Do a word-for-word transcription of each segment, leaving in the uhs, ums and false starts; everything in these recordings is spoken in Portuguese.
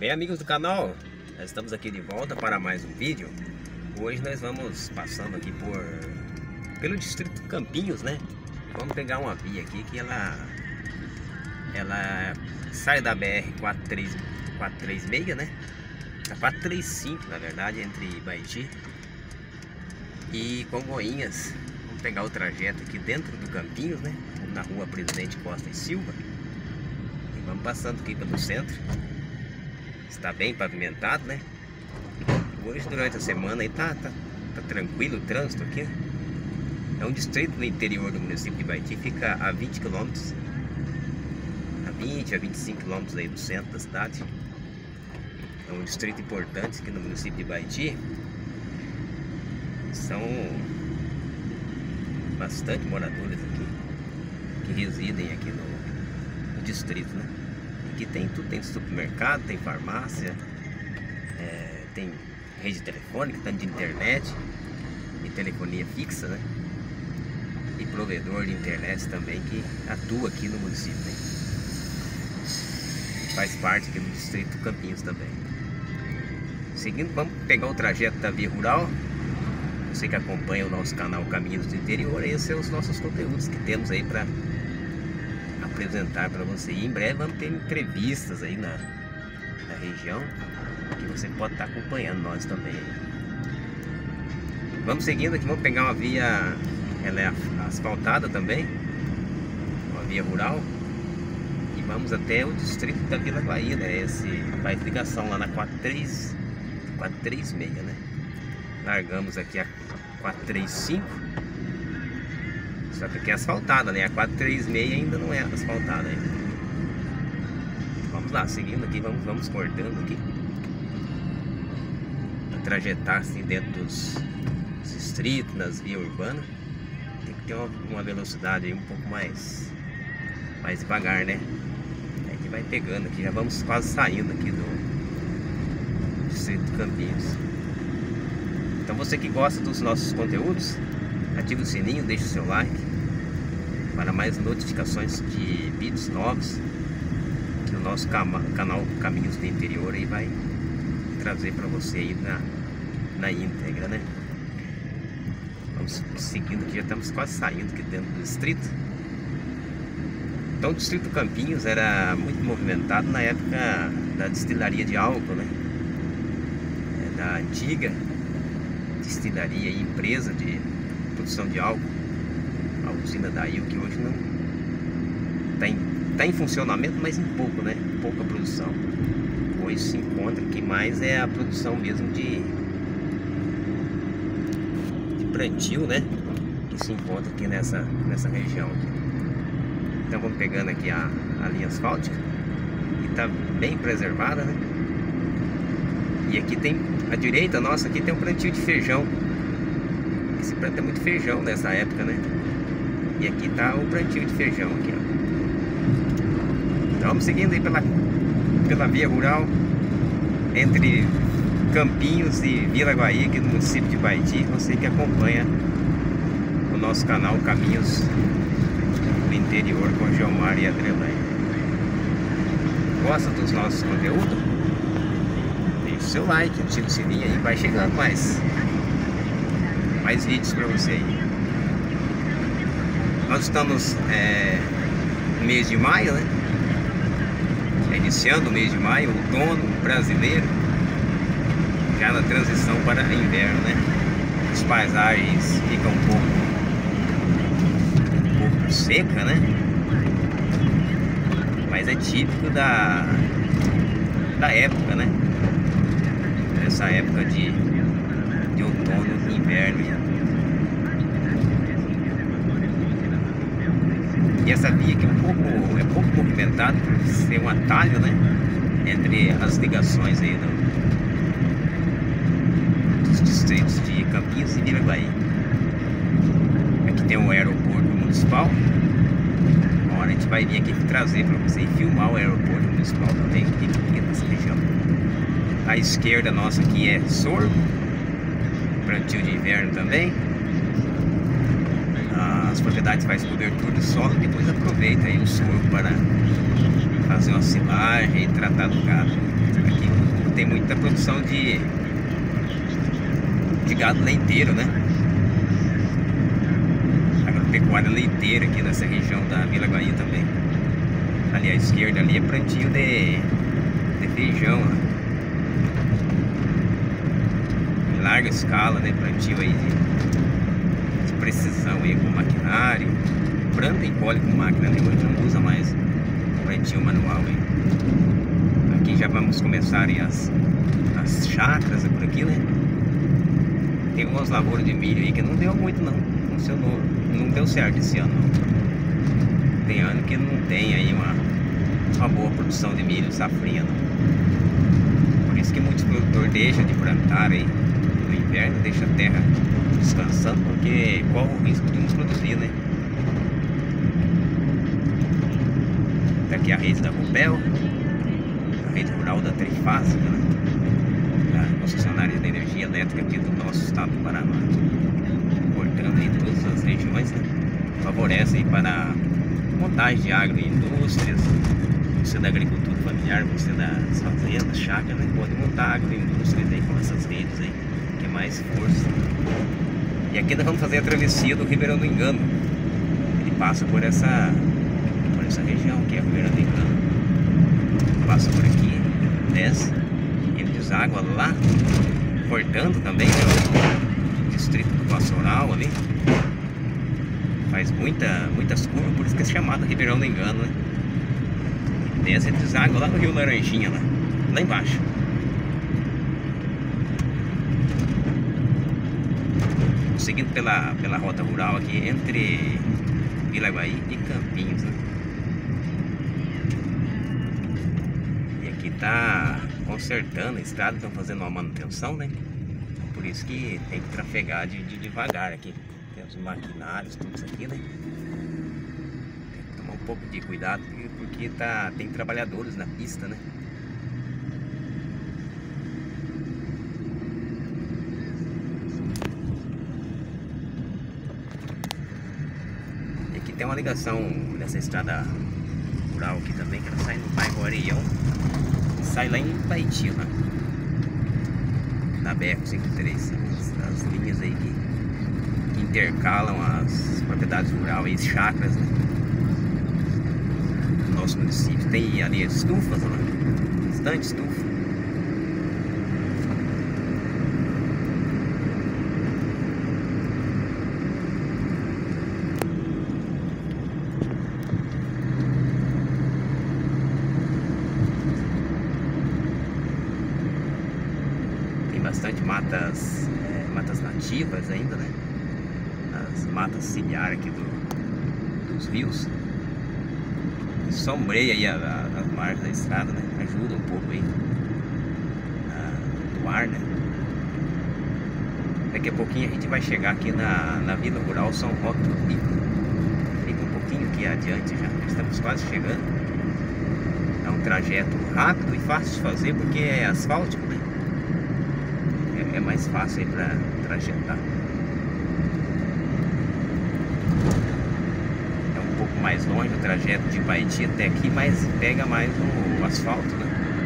Bem, amigos do canal, nós estamos aqui de volta para mais um vídeo. Hoje nós vamos passando aqui por pelo distrito Campinhos, né? Vamos pegar uma via aqui que ela ela sai da B R quatrocentos e trinta e seis, né? A quatrocentos e trinta e cinco, na verdade, entre Baiti e Congonhas. Vamos pegar o trajeto aqui dentro do Campinhos, né? Na rua Presidente Costa e Silva. E vamos passando aqui pelo centro. Está bem pavimentado, né? Hoje, durante a semana, aí tá, tá, tá tranquilo o trânsito aqui. É um distrito no interior do município de Baiti, fica a vinte quilômetros, a vinte a vinte e cinco quilômetros aí do centro da cidade. É um distrito importante aqui no município de Baiti. São bastante moradores aqui que residem aqui no, no distrito, né? Aqui tem tudo, tem supermercado, tem farmácia, é, tem rede telefônica, tanto de internet e telefonia fixa, né? E provedor de internet também que atua aqui no município, né? Faz parte aqui do distrito Campinhos também. Seguindo, vamos pegar o trajeto da via rural. Você que acompanha o nosso canal Caminhos do Interior, esses são os nossos conteúdos que temos aí para apresentar para você. E em breve vamos ter entrevistas aí na, na região, que você pode estar acompanhando nós também. Vamos seguindo aqui, vamos pegar uma via, ela é asfaltada também, uma via rural, e vamos até o distrito da Vila Guaíra, né? Esse faz ligação lá na quatrocentos e trinta e seis, né? Largamos aqui a quatrocentos e trinta e cinco. Só que aqui é asfaltada, né? A quatrocentos e trinta e seis ainda não é asfaltada ainda. Vamos lá, seguindo aqui, vamos, vamos cortando aqui. Pra trajetar assim dentro dos distritos, nas vias urbanas. Tem que ter uma, uma velocidade aí um pouco mais, mais devagar, né? Aí que vai pegando aqui, já vamos quase saindo aqui do distrito de Campinhos. Então você que gosta dos nossos conteúdos, ative o sininho, deixe o seu like para mais notificações de vídeos novos que o nosso canal Caminhos do Interior aí vai trazer para você aí na, na íntegra, né? Vamos seguindo aqui, já estamos quase saindo aqui dentro do distrito. Então o distrito Campinhos era muito movimentado na época da destilaria de álcool, né? É, da antiga destilaria e empresa de produção de álcool, a usina da I U, que hoje não está em, tá em funcionamento, mas em pouco, né? Pouca produção. Hoje se encontra que mais é a produção mesmo de, de plantio, né? Que se encontra aqui nessa, nessa região aqui. Então vamos pegando aqui a, a linha asfáltica, que está bem preservada, né? E aqui tem, à direita nossa, aqui tem um plantio de feijão. Se planta muito feijão nessa época, né? E aqui tá o plantio de feijão aqui, ó. Então vamos seguindo aí pela, pela via rural entre Campinhos e Vila Guaíra, aqui no município de Baiti. Você que acompanha o nosso canal Caminhos do Interior com Geomar e Adrelaine. Gosta dos nossos conteúdos? Deixe o seu like, ative o sininho aí, vai chegando mais mais vídeos para você aí. Nós estamos é, no mês de maio, né? Iniciando o mês de maio, outono brasileiro, já na transição para inverno, né? As paisagens ficam um pouco, um pouco seca, né? Mas é típico da, da época, né? Essa época de, de outono e inverno. E essa via aqui é um pouco, é pouco movimentada por ser um atalho, né? Entre as ligações aí do, dos distritos de Campinhos e Vila Guaíra. Aqui tem o aeroporto municipal. Agora a gente vai vir aqui trazer para você e filmar o aeroporto municipal também, que fica nessa região. À esquerda nossa aqui é sorgo, plantio de inverno também. As propriedades faz cobertura de solo e depois aproveita aí o sorgo para fazer uma silagem e tratar do gado. Aqui tem muita produção de, de gado leiteiro, né? Agropecuária leiteira aqui nessa região da Vila Guaí também. Ali à esquerda ali é plantio de, de feijão, né? Em larga escala, né? Plantio aí de, de precisão aí com maquinário. Planta e colhe com máquina, né? Hoje não usa mais plantio manual aí. Aqui já vamos começar aí as, as chacras por aqui, né? Tem umas lavouras de milho aí que não deu muito não. Funcionou, não deu certo esse ano não. Tem ano que não tem aí uma, uma boa produção de milho, safrinha não. Por isso que muitos produtores deixam de plantar aí no inverno, deixa a terra descansando, porque qual o risco de nos produzir, né? Tá aqui a rede da Copel, a rede rural da Trifásica, né? A concessionária de energia elétrica aqui do nosso estado do Paraná, cortando aí todas as regiões, né? Favorece aí para montagem de agroindústrias. Você da agricultura familiar, você das fazendas, chácara, né? Pode montar agroindústrias aí com essas redes aí, que é mais força. E aqui nós vamos fazer a travessia do Ribeirão do Engano. Ele passa por essa, por essa região que é o Ribeirão do Engano. Passa por aqui, desce, ele deságua lá, cortando também, né? O distrito do Vassoural ali. Faz muita, muitas curvas, por isso que é chamado Ribeirão do Engano, né? Desce e deságua lá no Rio Laranjinha, lá, lá embaixo. Seguindo pela, pela rota rural aqui entre Vila Guaí e Campinhos, né? E aqui tá consertando a estrada, estão fazendo uma manutenção, né? Por isso que tem que trafegar de, de devagar aqui. Tem os maquinários, tudo isso aqui, né? Tem que tomar um pouco de cuidado porque tá, tem trabalhadores na pista, né? E aqui tem uma ligação nessa estrada rural aqui também, que ela sai no bairro Areião e sai lá em Paiti, né? Na B R cinquenta e três, as, as linhas aí que, que intercalam as propriedades rurais e chacras, né? Do nosso município. Tem ali as estufas, né? Bastante estufa. Bastante matas, é, matas nativas ainda, né? As matas ciliares aqui do, dos rios. Sombreia aí a, a, as margens da estrada, né? Ajuda um pouco aí a, do ar, né? Daqui a pouquinho a gente vai chegar aqui na, na Vila Rural São Roque do Pico. Fica um pouquinho aqui adiante já, estamos quase chegando. É um trajeto rápido e fácil de fazer porque é asfáltico, né? É mais fácil aí para trajetar. É um pouco mais longe o trajeto de Paiti até aqui, mas pega mais o, o asfalto, né?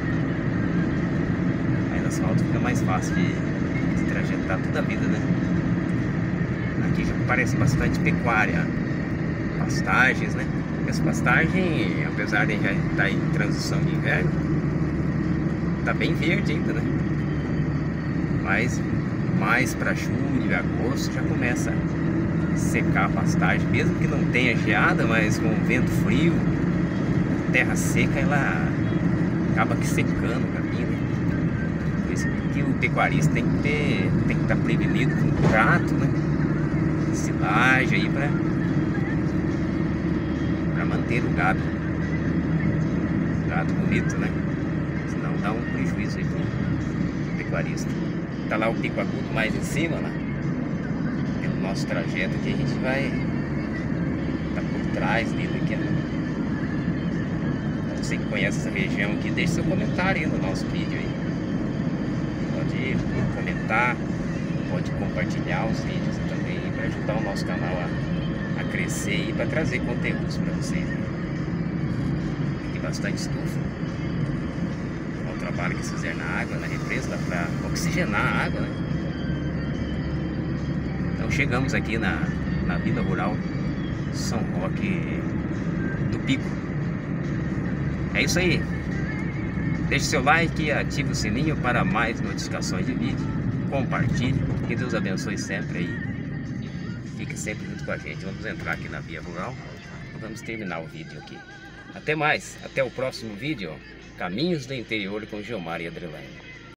Mas o asfalto fica mais fácil de, de trajetar toda a vida, né? Aqui já parece bastante pecuária, pastagens, né? Essa pastagem, apesar de já estar em transição de inverno, tá bem verde ainda, né? Mas mais para julho, agosto já começa a secar a pastagem, mesmo que não tenha geada, mas com vento frio, terra seca, ela acaba que secando o caminho, né? Por isso que o pecuarista tem que ter, tem que estar prevenido com trato, né? Silagem aí para para manter o gado, o gado bonito, né? Senão dá um prejuízo aí pro pecuarista. Tá lá o pico agudo mais em cima, né? Pelo nosso trajeto aqui a gente vai tá por trás dele aqui, né? Você que conhece essa região aqui, deixe seu comentário aí no nosso vídeo aí. Pode comentar, pode compartilhar os vídeos também para ajudar o nosso canal a, a crescer e para trazer conteúdos para vocês, né? Tem bastante estufa. Outra para que se fizer na água, na represa, para oxigenar a água, né? Então chegamos aqui na, na Vila Rural São Roque do Pico. É isso aí. Deixe seu like e ative o sininho para mais notificações de vídeo. Compartilhe. Que Deus abençoe sempre aí. Fique sempre junto com a gente. Vamos entrar aqui na Via Rural. Vamos terminar o vídeo aqui. Até mais. Até o próximo vídeo. Caminhos do Interior com Gilmar e Adrilaine.